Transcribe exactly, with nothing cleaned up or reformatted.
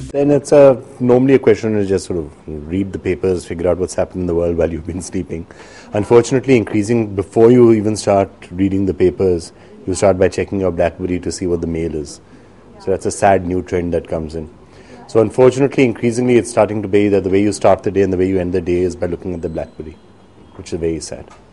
Then it's a normally a question is just sort of read the papers, figure out what's happened in the world while you've been sleeping. Unfortunately, increasing before you even start reading the papers, you start by checking your BlackBerry to see what the mail is. So that's a sad new trend that comes in. So unfortunately, increasingly, it's starting to be that the way you start the day and the way you end the day is by looking at the BlackBerry, which is very sad.